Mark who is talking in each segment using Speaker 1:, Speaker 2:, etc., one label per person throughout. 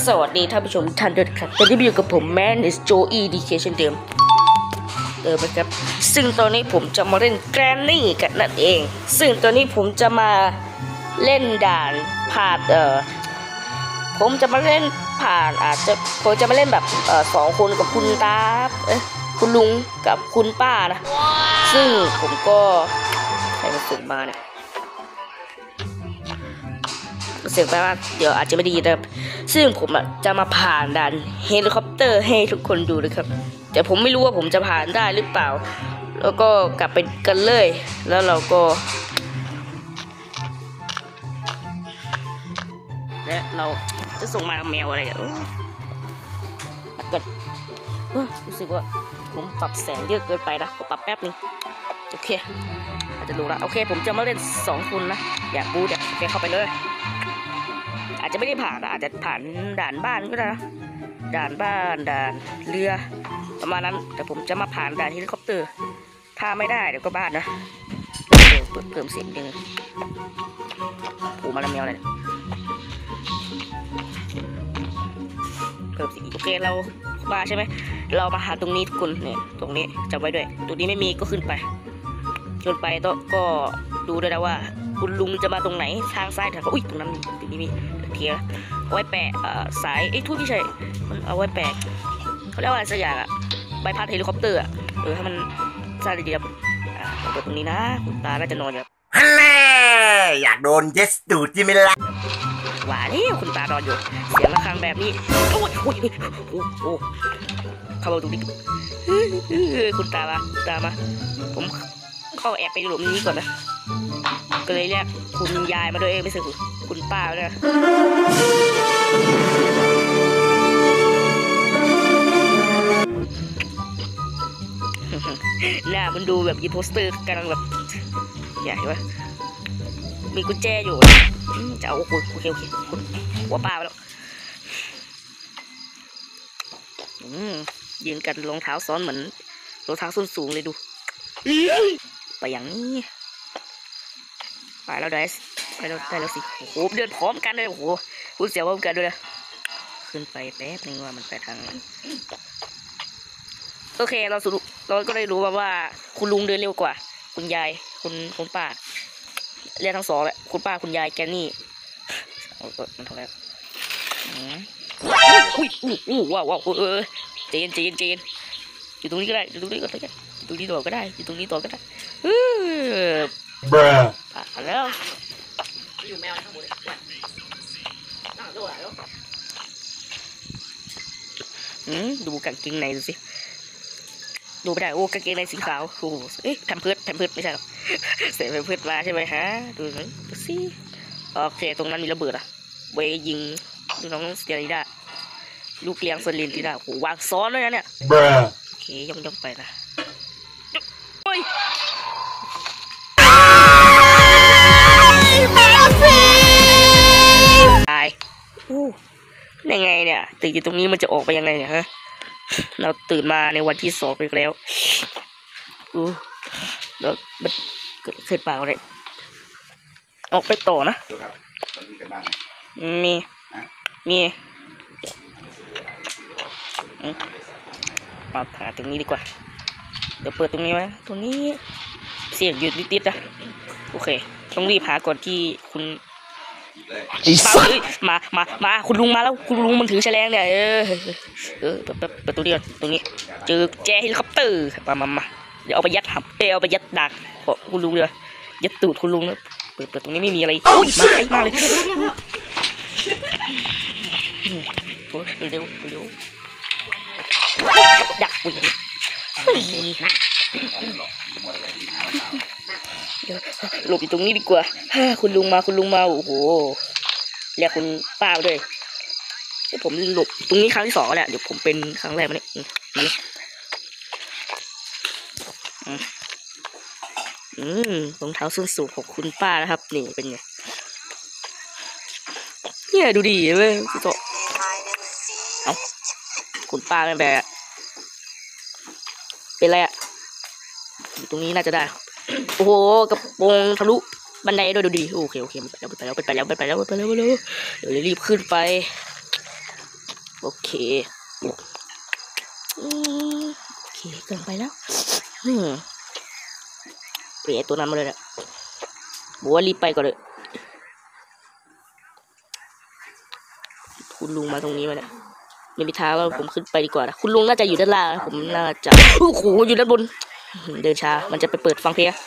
Speaker 1: สวัสดีท่านผู้ชมท่านด้วยครับตอนนี้อยู่กับผมแมนส์โจอีดีเคเช่นเดิมครับซึ่งตอนนี้ผมจะมาเล่นแกรนนี่กันนั่นเองซึ่งตอนนี้ผมจะมาเล่นด่านผ่านผมจะมาเล่นผ่านผมจะมาเล่นแบบ2 คนกับคุณตาคุณลุงกับคุณป้านะซึ่งผมก็ใครมาส่งมาเนี่ยเสียงไปว่าเดี๋ยวอาจจะไม่ดีนะครับซึ่งผมจะมาผ่านด่านเฮลิคอปเตอร์ให้ทุกคนดูนะครับแต่ผมไม่รู้ว่าผมจะผ่านได้หรือเปล่าแล้วก็กลับไปกันเลยแล้วเราก็และเราจะส่งมาแมวอะไรกันก็รู้สึกว่าผมปรับแสงเยอะเกินไปนะปรับแป๊บนึงโอเคอาจจะรู้ละโอเคผมจะมาเล่น2 คนนะอยากบู๊เดี๋ยวเข้าไปเลยอาจจะไม่ได้ผ่านอาจจะผ่านด่านบ้านก็ได้นะด่านบ้านด่านเรือประมาณนั้นแต่ผมจะมาผ่านด่านเฮลิคอปเตอร์ถ้าไม่ได้เดี๋ยวก็บ้านนะเพิ่มเสียงดึงผูมาแล้วแมวเลยเพิ่มเสียงโอเคเรามาใช่ไหมเรามาหาตรงนี้ทุกคนเนี่ยตรงนี้จำไว้ด้วยตรงนี้ไม่มีก็ขึ้นไปก็ดูด้วยนะว่าคุณลุงจะมาตรงไหนทางซ้ายทางขวาอุ้ยตรงนั้นตรงนี้มีเทียเอาไว้แปะสายทุ่นที่ใช่มันเอาไว้แปะเขาเรียกว่าอะไรสักอย่างใบพัดเฮลิคอปเตอร์ให้มันสั้นดีครับเปิดตรงนี้นะคุณตาน่าจะนอนอยู่
Speaker 2: ฮันแน่อยากโดนเจสตูดใช่ไหมล่ะ
Speaker 1: หวานนี่คุณตานอนอยู่เสียงระฆังแบบนี้โอ้เข้ามาตรงนี้คุณตามาผมเข้าแอบไปหลุมนี้ก่อนนะก็เลยเรียกคุณยายมาด้วยไม่ใช่คุณป้าเลยหน้ามันดูแบบยีโพสเตอร์กำลังแบบใหญ่วะมีกุญแจอยู่จะเอาโอเคคุณหัวป้าไปแล้วยืนกันรองเท้าซ้อนเหมือนรองเท้าส้นสูงเลยดูไปอย่างนี้ไปแล้วได้แล้วสิโอ้โหเดินพร้อมกันเลยโอ้โหคุณเสียวพร้อมกันด้วยนะขึ้นไปแป๊บนึงว่ามันไปทางนั้นโอเคเราก็ได้รู้ว่าคุณลุงเดินเร็วกว่าคุณยายคุณป้าเรียกทั้ง2แหละคุณป้าคุณยายแกนี่มันเท่าไหร่ว้าวเจนอยู่ตรงนี้ก็ได้อยู่ตรงนี้ต่อก็ได้อยู่ตรงนี้ต่อก็ได้ผ่านแล้วอยู่แมวทั้งหมดดูกางเกงในดูสิดูไม่ได้โอ้กางเกงในสีขาวโอ้แพมเพิร์ดไม่ใช่หรอกเสียแพมเพิร์ดมาใช่ไหมฮะดูสิโอเคตรงนั้นมีระเบิดไว้ยิงน้องเสียริดาลูกเลี้ยงสลินที่ได้โหวางซ้อนด้วยนะเนี่ยโอเคย่องไปนะตายยังไงเนี่ยตื่นอยู่ตรงนี้มันจะออกไปยังไงเนี่ยฮะเราตื่นมาในวันที่2ไปแล้วแล้วมันเกิดเปล่าเลยออกไปต่อนะมีมาหาตรงนี้ดีกว่าเดี๋ยวเปิดตรงนี้ไว้ตรงนี้เสียงหยุดนิดๆนะโอเคต้องรีบหาก่อนที่คุณมาคุณลุงมาแล้วคุณลุงมันถือแฉลงเนี่ยเปิดตัวเดียวตรงนี้เจอแจเฮลิคอปเตอร์มาเดี๋ยวเอาไปยัดเอาไปยัดดักคุณลุงเลยยัดตูดคุณลุงนะเปิดตรงนี้ไม่มีอะไรมาเลยเร็วดักหลบอยู่ตรงนี้ดีกว่าคุณลุงมาโอ้โหเรียกคุณป้าด้วยผมหลบตรงนี้ครั้งที่2แหละเดี๋ยวผมเป็นครั้งแรกมาเนี่ยรองเท้าส้นสูงของคุณป้านะครับนี่เป็นไงเนี่ยดูดีเว้ยพี่โตเอาคุณป้าเป็นแบบเป็นไรอยู่ตรงนี้น่าจะได้โอ้โหกระโปรงทะลุบันไดด้วยดูดีโอเคไปแล้วเดี๋ยวรีบขึ้นไปโอเคโอเคเกินไปแล้วเปลี่ยนตัวนั้นมาเลยนะบอกว่ารีบไปก่อนเลยคุณลุงมาตรงนี้มาเนี่ยไม่มีทางว่าผมขึ้นไปดีกว่านะคุณลุงน่าจะอยู่ด้านล่างผมน่าจะโอ้โหอยู่ด้านบนเดินช้ามันจะไปเปิดฟังเพลง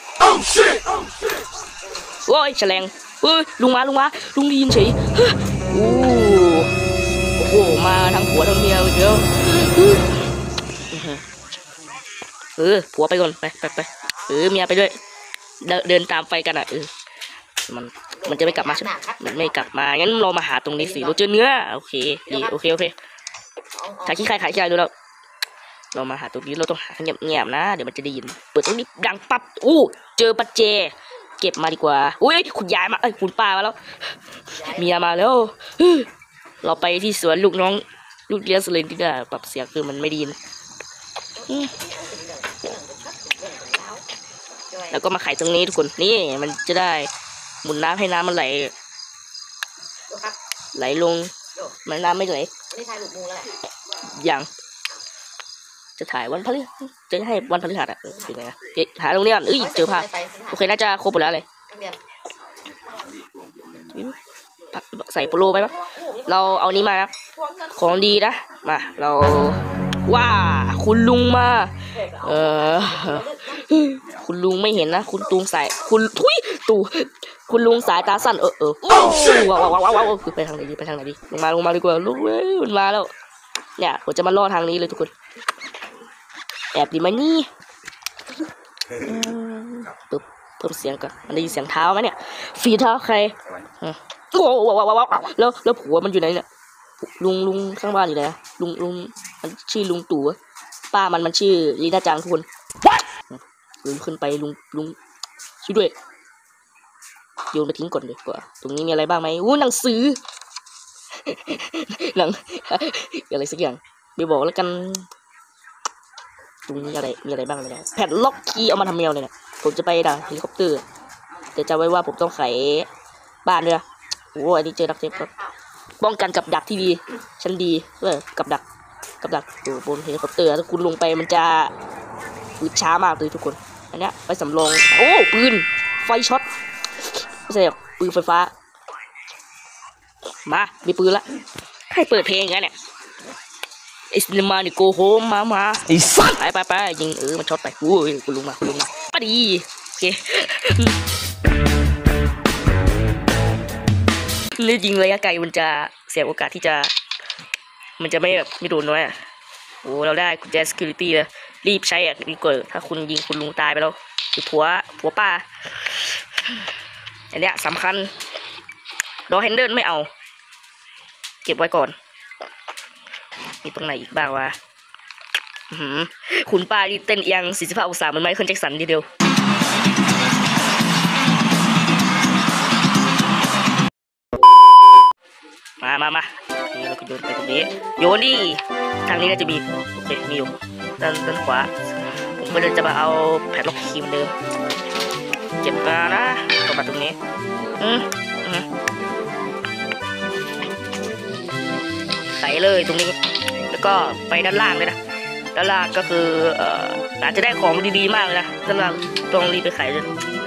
Speaker 1: โอ้ยแฉลงเฮ้ยลุงได้ยินเฉยโอ้โหมาทั้งผัวทั้งเมียเดียวผัวไปก่อนไปเมียไปด้วยเดินตามไฟกันอ่ะมันจะไม่กลับมาใช่ไหมมันไม่กลับมางั้นเรามาหาตรงนี้สิเราเจอเนื้อโอเคดีโอเคขายขี้ใครดูแล้วเรามาหาตรงนี้เราต้องหาเงียบๆนะเดี๋ยวมันจะได้ยินเปิดตรงนี้ดังปั๊บเจอปัจเจเก็บมาดีกว่าอุ้ยคุณยายมาคุณป้ามาแล้วเมียมาแล้วเราไปที่สวนลูกเลี้ยงสเลนที่ได้ปรับเสียงคือมันไม่ดีนะแล้วก็มาไขตรงนี้ทุกคนนี่มันจะได้หมุนน้ำให้น้ำมันไหลลงมันน้ำไม่ไหลอย่างจะถ่ายวันพฤหัสจะให้วันพฤหัสอ่ะเป็นไงหาตรงนี้ก่อนเจอผ้าโอเคน่าจะครบหมดแล้วเลยใส่โปโลไปปะเราเอานี้มานะของดีนะมาเราว่าคุณลุงมาคุณลุงไม่เห็นนะคุณตุงสายคุณคุณลุงสายตาสั้นว้าวคือไปทางไหนดีลงมาดีกว่าลุงมันมาแล้วเนี่ยผมจะมาล่อทางนี้เลยทุกคนแอบดีไหมนี่ปึ๊บเพิ่มเสียงก่อนมันได้ยินเสียงเท้าไหมเนี่ยฝีเท้าใครโอ้ว้าวแล้วผัวมันอยู่ไหนเนี่ยลุงข้างบ้านอยู่ไหนลุงมันชื่อลุงตู่ป้ามันชื่อลีน่าจังทุกคนลุงขึ้นไปลุงช่วยด้วยโยนไปทิ้งก่อนเลยกว่าตรงนี้มีอะไรบ้างไหมหนังสือหนังอะไรสักอย่างไปบอกแล้วกันตรงนี้มีอะไรบ้างไหมเนี่ยแผ่นล็อกคีย์เอามาทำแมวเลยเนี่ยผมจะไปดังเฮลิคอปเตอร์แต่จำไว้ว่าผมต้องไขบ้านด้วยนะอันนี้เจอดักเทปครับป้องกันกับดักที่ดีชั้นดีกับดักอยู่บนเฮลิคอปเตอร์ถ้าคุณลงไปมันจะช้ามากเลยทุกคนอันนี้ไปสำรองปืนไฟช็อตไม่ใช่หรอกปืนไฟฟ้ามามีปืนละให้เปิดเพลงกันเนี่ยไอ้ซินมานี่โกโฮมมาไอ้สัตว์ไปยิงมันช็อตไปคุณลุงมามาดีโอเคนี่ยิงระยะไกลมันจะเสียโอกาสที่จะมันจะไม่โดนน้อยเราได้กุญแจ security เลยรีบใช้ดีกว่าถ้าคุณยิงคุณลุงตายไปแล้วหรือผัวป้าอันเนี้ยสำคัญดอแฮนเดิลไม่เอาเก็บไว้ก่อนมีตรงไหนอีกบ้างวะคุณป้าที่เต้นเอียง45 องศาเหมือนไมเคิลแจ็คสันทีเดียวมานี่เราก็โยนไปตรงนี้โยนดิทางนี้น่าจะมีโอเคมีอยู่ด้านขวาผมก็เลยจะมาเอาแผ่นล็อกคีย์เดิมเก็บมานะต่อมาตรงนี้ใส่เลยตรงนี้แล้วก็ไปด้านล่างเลยนะด้านล่างก็คืออาจจะได้ของดีๆมากเลยนะด้านล่างต้องรีบไปขายเลย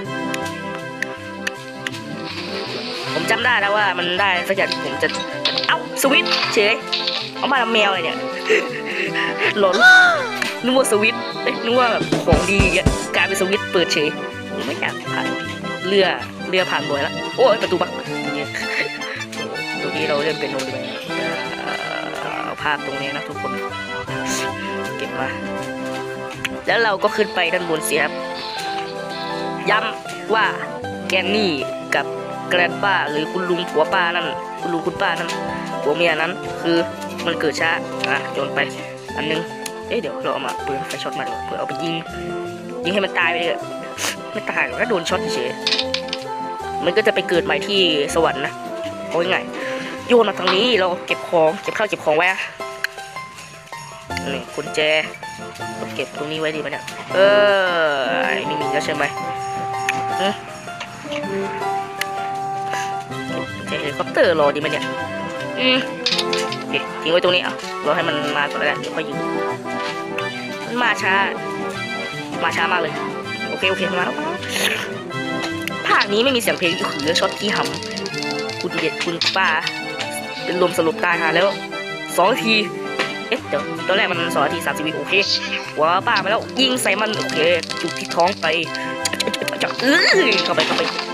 Speaker 1: ผมจำได้แล้วว่ามันได้สักอย่างผมจะเอาสวิตเฉยเอามาทำแมวอะไรเนี่ยหลอนนึกว่าสวิตนึกว่าแบบของดีกลายเป็นสวิตเปิดเฉยไม่อยากผ่านเรือผ่านบ่อยแล้วโอ้ยประตูบักตรงนี้เราเล่นเป็นโนเลยเอาภาพตรงนี้นะทุกคนเก็บมาแล้วเราก็ขึ้นไปด้านบนเสียครับย้ำว่าแกนนี่กับแกรนป้าหรือคุณลุงผัวป้านั่นคุณลุงคุณป้านั่นผัวเมียนั้นคือมันเกิดช้าโยนไปอันนึงเดี๋ยวเราเอามาปืนไฟช็อตมาดูเพื่อเอาไปยิงให้มันตายไปเลยไม่ตายก็โดนช็อตเฉยมันก็จะไปเกิดใหม่ที่สวรรค์นะเอาง่ายโยนมาทางนี้เราเก็บข้าวเก็บของไว้นี่กุญแจเก็บตรงนี้ไว้ดีไหมเนี่ยไม่มีแล้วใช่ไหมเฮลิคอปเตอร์รอดีไหมเนี่ยทิ้งไว้ตรงนี้อ่ะเราให้มันมาก่อนแล้วเดี๋ยวค่อยยิงมันมาช้ามากเลยโอเคมาแล้วภาคนี้ไม่มีเสียงเพลงคือช็อตที่หำคุณเด็ดคุณป้าเป็นลมสลบตายหาแล้ว2 นาทีเอ๊ะเดี๋ยวตอนแรกมัน2 นาที 30 วิโอเคว้าป้าไปแล้วยิงใส่มันโอเคจุกที่ท้องไปจับเข้าไป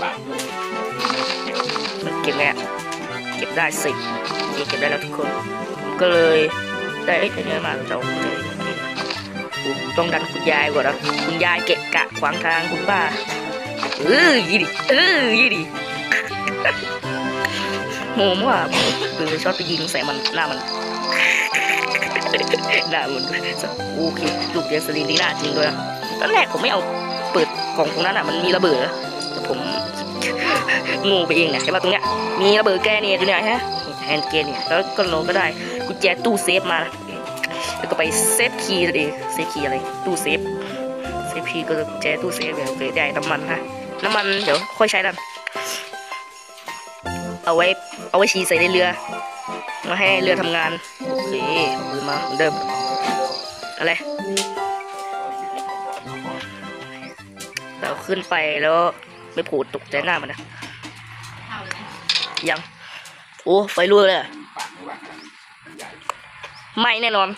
Speaker 1: มันเก็บไงเก็บได้สิเก็บได้แล้วทุกคนก็เลยได้เยอะมากเราต้องดันคุณยายก่อนนะคุณยายเกะกะขวางทางคุณป้ายี่ดิโหมว่าคือช็อตไปยิงใส่มันหน้ามันโอเคลูกเดียสลินนี่น่าจริงด้วยนะตอนแรกผมไม่เอาเปิดกล่องตรงนั้นอ่ะมันมีระเบิดแต่ผมงูไปเองเนี่ยใช่ป่ะตรงเนี้ยมีระเบิดแกเนี่ยตัวเนี้ยฮะแฮนด์เกนเนี่ยแล้วก็เราก็ได้กุญแจตู้เซฟมาแล้วก็ไปเซฟคีย์ดิเซฟคีย์อะไรตู้เซฟคีย์ก็กุญแจตู้เซฟเนี่ยเกิดได้น้ำมันฮะน้ำมันเดี๋ยวค่อยใช้ดันเอาไว้ฉีดใส่ในเรือมาให้เรือทำงานโอเคเอามาเหมือนเดิมอะไรเราขึ้นไปแล้วไม่ผูดตกใจหน้ามันนะยังโอ้ไฟรั่วเลยไม่แน่นอน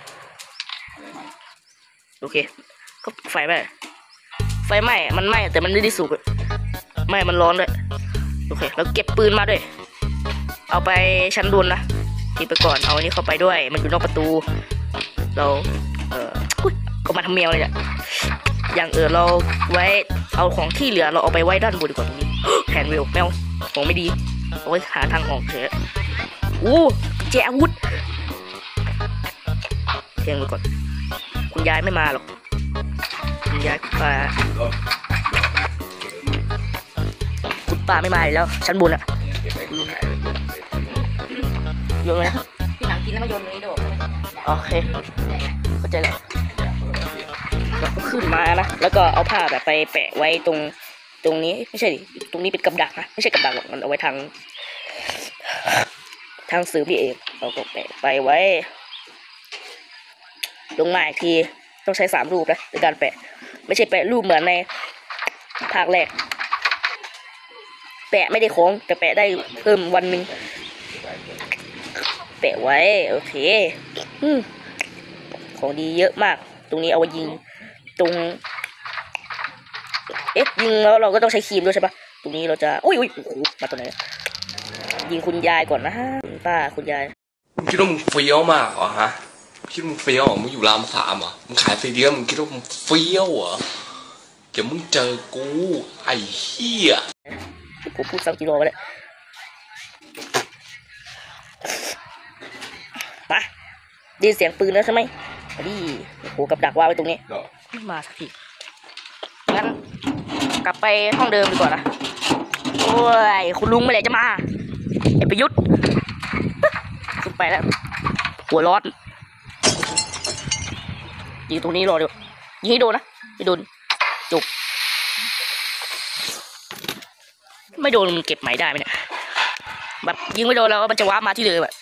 Speaker 1: โอเคก็ไฟไหม้มันไหม้แต่มันไม่ได้สุกไหม้มันร้อนด้วยโอเคแล้วเก็บปืนมาด้วยเอาไปชั้นบนนะทิ้งไปก่อนเอาอันนี้เข้าไปด้วยมันอยู่นอกประตูเราก็มาทำแมวเลยเนี่ยอย่างเราไว้เอาของที่เหลือเราเอาไปไว้ด้านบนดีกว่าตรงนี้แฮนด์เวลแมวของไม่ดีเอาไว้หาทางออกเฉยแจอาวุธเพียงไปก่อนคุณยายไม่มาหรอกคุณยายคุณป้าไม่มาแล้วชั้นบนอะโยนไหมพี่หนังกินแล้วมาโยนนี้โดดโอเคเข้าใจแล้วเราก็ขึ้นมานะแล้วก็เอาผ้าแบบไปแปะไว้ตรงนี้ไม่ใช่ดิตรงนี้เป็นกับดักนะไม่ใช่กับดักหรอกมันเอาไว้ทางซื้อพี่เองเราก็แปะไปไว้ลงมาอีกทีต้องใช้3 รูปนะในการแปะไม่ใช่แปะรูปเหมือนในภาคแรกแปะไม่ได้ของแต่แปะได้เพิ่มวันหนึ่งแปะไว้โอเคของดีเยอะมากตรงนี้เอาไว้ยิงตรงยิงแล้วเราก็ต้องใช้ครีมด้วยใช่ปะตรงนี้เราจะอุ้ยโอ้โหมาตัวไหนยิงคุณยายก่อนนะฮะคุณป้าคุณยาย
Speaker 3: มึงคิดว่ามึงเฟี้ยวมากเหรอฮะคิดว่ามึงเฟี้ยวเหรอมึงอยู่ราม3เหรอมึงขายซีดีมึงคิดว่ามึงเฟี้ยวเหรอเดี๋ยวมึงเจอกูไอ้เหี้ย
Speaker 1: กูพูดซ้ำกี่รอบแล้วมาได้เสียงปืนแล้วใช่ไหมดิโอ้โหกับดักวางไว้ตรงนี้ไม่มาสักทีงั้นกลับไปห้องเดิมดีกว่านะโอ้ยคุณลุงเมื่อไหร่จะมาไอ้ประยุทธ์ขึ้นไปแล้วหัวร้อนยิงตรงนี้รอเดี๋ยวยิงให้โดนนะไม่โดนจบไม่โดนมันเก็บไหมได้ไหมเนี่ยแบบยิงไม่โดนแล้วมันจะว้ามาที่เดิมแบบ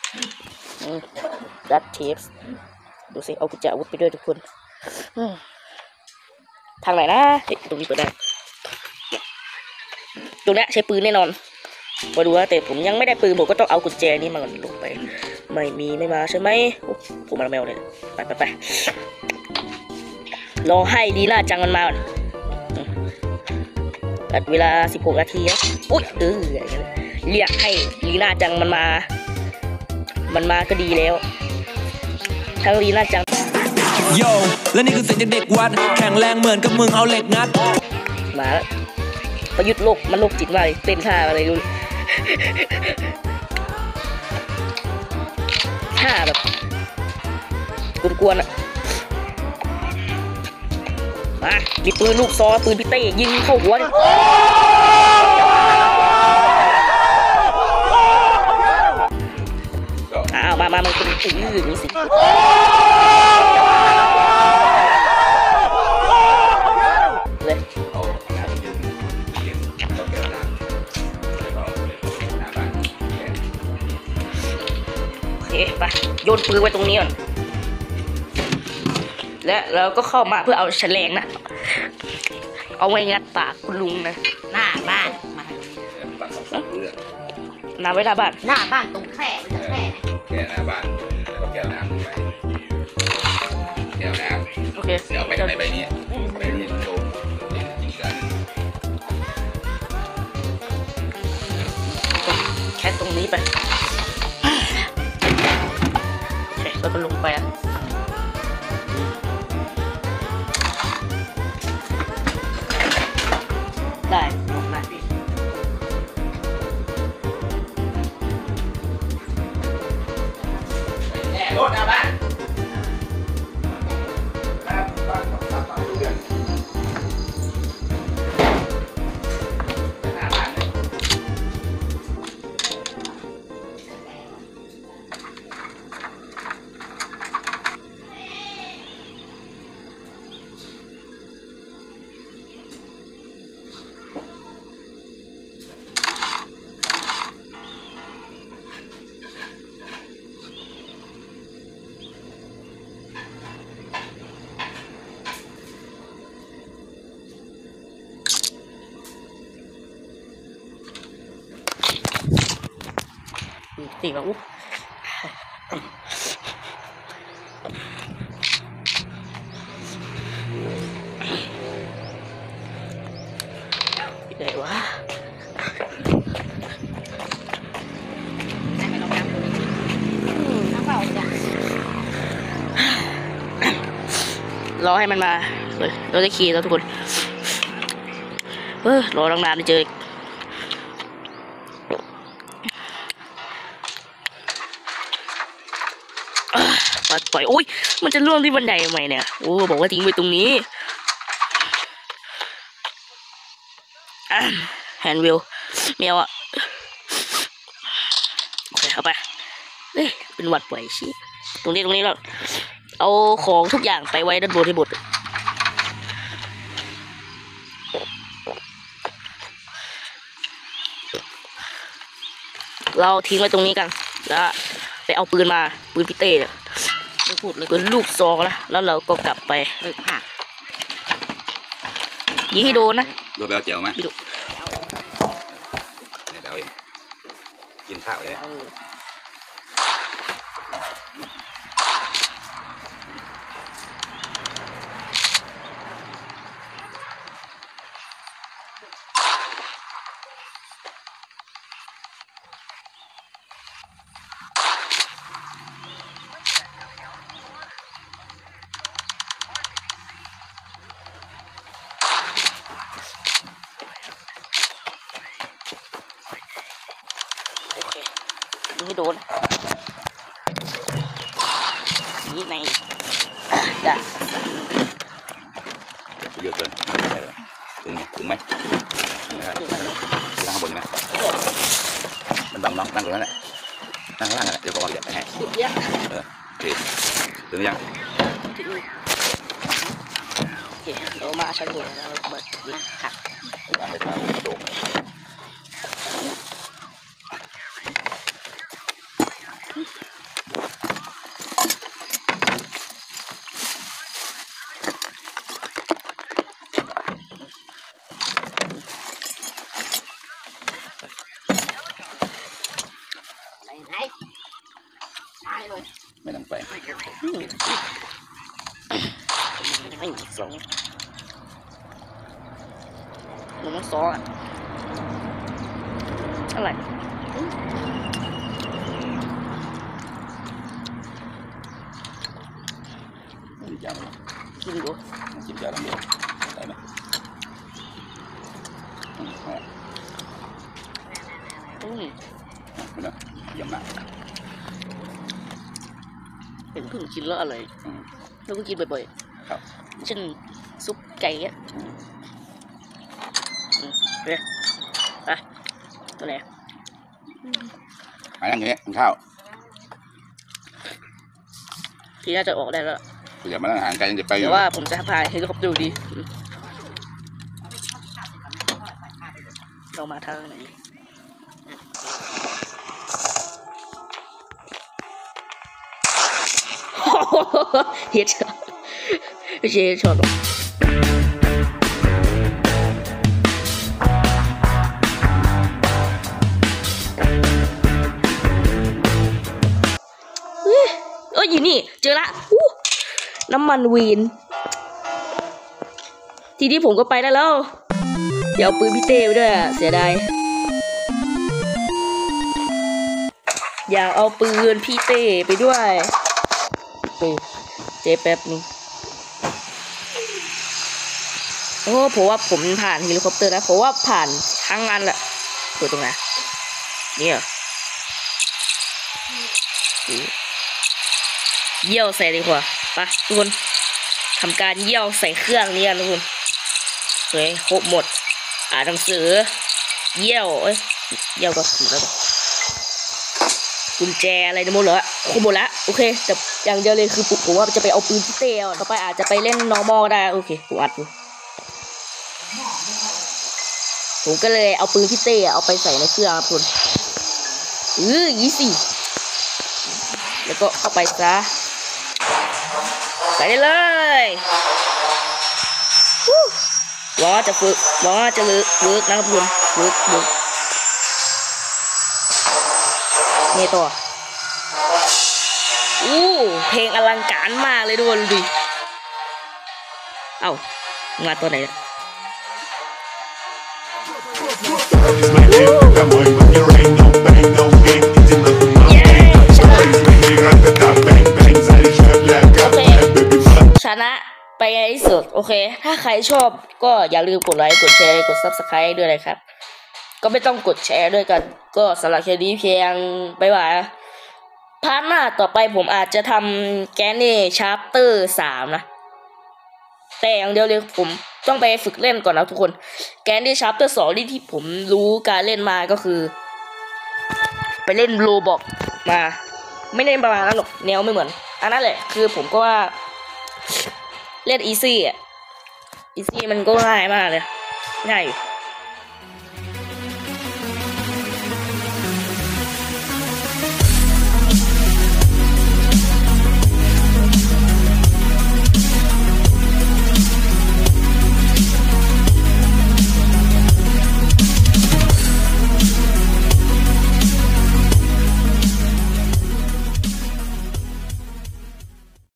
Speaker 1: ดัดเทปดูสิเอากุญแจอาวุธไปด้วยทุกคนทางไหนนะตรงนี้เปิดได้ตรงนี้ใช้ปืนแน่นอนมาดูว่าแต่ผมยังไม่ได้ปืนผมก็ต้องเอากุญแจนี้มาลงไปไม่มาใช่ไหมผมมาแมวเลยไปรอให้ดีน่าจังมันมาเวลา16 นาทีอุ้ยเรียกให้ลีน่าจังมันมาก็ดีแล้วทั้งลีน่าจัง
Speaker 4: โยและนี่คือเสียงเด็กวัดแข็งแรงเหมือนกับมึงเอาเหล็กงัด
Speaker 1: มาแล้วประยุทธ์โลกมันโลกจิตมากเลยเต้นท่าอะไรดูท่าแบบกวนๆอ่ะมามีปืนลูกซอปืนพิเต้ยิงเข้าหัวเนี่ยมามันเป็นนี่สิเลยโอเคไปปืนไว้ตรงนี้ก่อนและเราก็เข้ามาเพื่อเอาแฉลงนะเอาไว้งัดปากคุณลุงนะ
Speaker 5: หน้าบ้านมา
Speaker 1: นำไว้หน้าบ้าน
Speaker 5: หน้าบ้านตรงแคร่มันจะแคร่
Speaker 3: แก้วหน้าบ้านแล้วก็แก้วน้ำไปแก้วน้ำ
Speaker 1: โอเค
Speaker 3: เดี๋ยวไปในใบนี้ใบนี้โชว์อีกอัน
Speaker 1: แค่ตรงนี้ไปโอเคแล้วก็ลงไปอ่ะได้ลงมา
Speaker 3: แน่รถหน้าบ้าน
Speaker 1: ตีมาอุ๊ไหนวะรอให้มันมาเลยเราจะขี่แล้วทุกคนรอตั้งนานไม่เจอปล่อยโอ้ยมันจะล่วงที่บันไดทำไมเนี่ยโอ้บอกว่าทิ้งไว้ตรงนี้แฮนด์วิลเมียวอ่ะโอเคเอาไปเฮ้ยเป็นหวัดปล่อยชี้ตรงนี้แล้วเอาของทุกอย่างไปไว้ด้านบนให้หมดเราทิ้งไว้ตรงนี้กันแล้วไปเอาปืนมาปืนพิเต้เนี่ยไม่พูดเลยปืนลูกซองนะแล้วเราก็กลับไป
Speaker 5: เลิกหัก
Speaker 1: ยิงให้โดนนะ
Speaker 3: รถไปเอาเจียวไหม
Speaker 1: พี่ดุ
Speaker 3: เดี๋ยวเอาเองกินข้าวเลย
Speaker 1: โอเคยิงให้โดนนี่ในจ้ะ
Speaker 3: เยอะเกินถึงไหมนะครับนั่งข้างบนไหมมันบังน้องนั่งตรงนั้นแหละนั่งข้างล่างนั่นแหละเดี๋ยวก็ออกเดี๋ยวให้
Speaker 1: สุดเยอะ
Speaker 3: โอเคถึงยัง
Speaker 1: ถึงโอเคเรามาชั้นบนแล้วเราเปิดยิงหัก
Speaker 3: วางไปทางกระโดด
Speaker 5: ไหนตายเลย
Speaker 3: ไม่ต้องไป
Speaker 1: ไม่มีสองหนูต้องซ้ออ่ะอะไร
Speaker 3: กินยา
Speaker 1: กินดู
Speaker 3: กินยาลำเลียงได้ไหม ไม่ได้เยี่ยมมาก
Speaker 1: เห็นเพิ่งกินแล้วอะไรแล้วก็กินบ่อย
Speaker 3: ครับ
Speaker 1: ๆเช่นซุปไก่อ่ะเฮ้ยไปตัวไหน
Speaker 3: มาอย่างเงี้ยกินข้าว
Speaker 1: พี่น่าจะออกได้แล้ว
Speaker 3: อย่ามานั่งห่างกันยังจะไปอยู่
Speaker 1: แต่ว่าผมจะพาเฮลิคอปเตอร์ดีเรามาทางไหนเฮ็ดช็อตไม่ใช่เฮ็ดช็อตหรอกอยู่นี่เจอละน้ำมันวีนทีนี้ผมก็ไปได้แล้วเดี๋ยวเอาปืนพี่เต้ไปด้วยเสียดายอยากเอาปืนพี่เต้ไปด้วยเจ๊แป๊บนึงโอ้ผมว่าผมผ่านเฮลิคอปเตอร์นะผมว่าผ่านทั้งนั้นแหละเปิดตรงไหนเนี่ยเยี่ยวใส่ดีกว่าไปทุกคนทำการเยี่ยวใส่เครื่องนี้กันทุกคนเฮ้ยครบหมดอ่านหนังสือเยี่ยวเยี่ยวก็ถูกแล้วกุญแจอะไรทั้งหมดเลยครบหมดแล้วโอเคแต่อย่างเดียวเลยคือผมว่าจะไปเอาปืนที่เต้ต่อไปอาจจะไปเล่น normal ได้โอเคผมอัดอยู่ผมก็เลยเอาปืนที่เต้เอาไปใส่ในเครื่องครับคุณยี่สิแล้วก็เข้าไปซะใส่ได้เลยหวังว่าจะฝึกหวังว่าจะเวิร์กนะครับคุณเวิร์กนี่ต่อเพลงอลังการมากเลยทุกคนดูดิเอ้ามาตัวไหนเนี่ยชนะไปในที่สุดโอเคถ้าใครชอบก็อย่าลืมกดไลค์กดแชร์กด Subscribe ด้วยนะครับก็ไม่ต้องกดแชร์ด้วยกันก็สำหรับคลิปนี้เพียงบ๊ายบายพาร์ทหน้าต่อไปผมอาจจะทำแกนนี่ชาร์ปเตอร์3นะแต่อย่างเดียวเลยผมต้องไปฝึกเล่นก่อนนะทุกคนแกนนี่ชาร์ปเตอร์2ที่ผมรู้การเล่นมาก็คือไปเล่นโรบอกมาไม่เล่นประมาณนั้นหรอกแนวไม่เหมือนอันนั้นแหละคือผมก็ว่าเล่นอีซี่มันก็ง่ายมากเลยง่ายอยู่